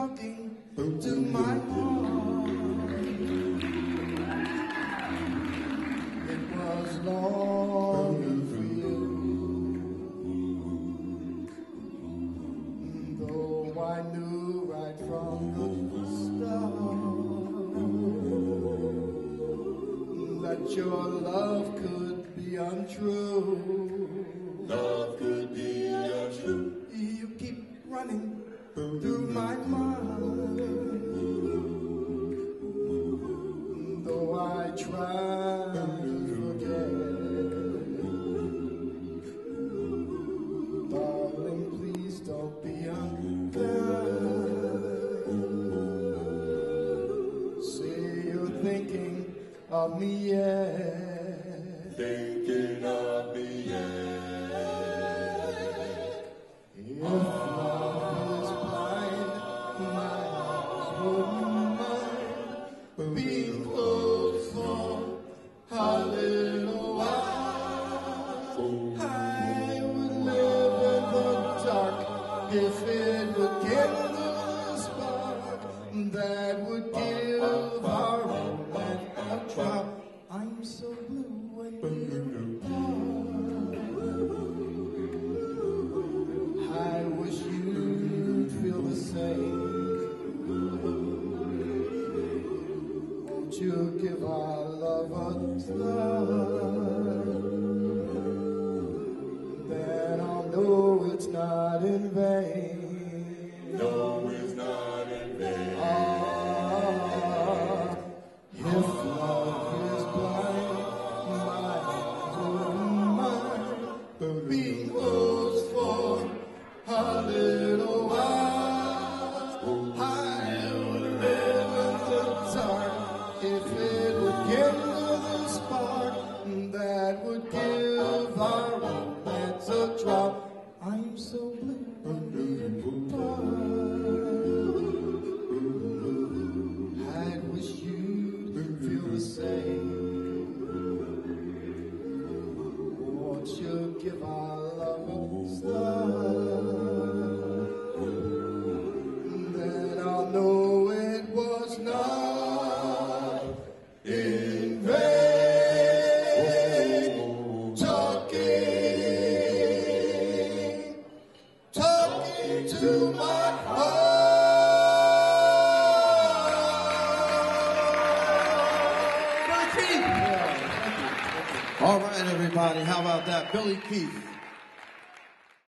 talking to my heart. It was longing for you, though I knew right from the start that your love could be untrue. Love could be untrue. You keep running through my mind, though I try to forget. Darling, please don't be unfair. Say you're thinking of me, yeah. Thinking of me, yeah. If love is blind, my eyes wouldn't mind being closed for a little while. I would live in the dark if it would kindle a spark that would give our romance a drop. I'm so blue when you depart. I wish you'd feel the same. Won't you give our love a try? Then I'll know it's not in vain. No, it's not in vain. If love is blind, my eyes wouldn't mind being closed for a little while. I would live in the dark if it would kindle the spark that would give our romance a drop. I'm so blue when we're apart. I wish you'd feel the same. Won't you give our love a start? Then I'll know it was not in vain. Talking to my heart. All right, everybody, how about that? Billy Keith.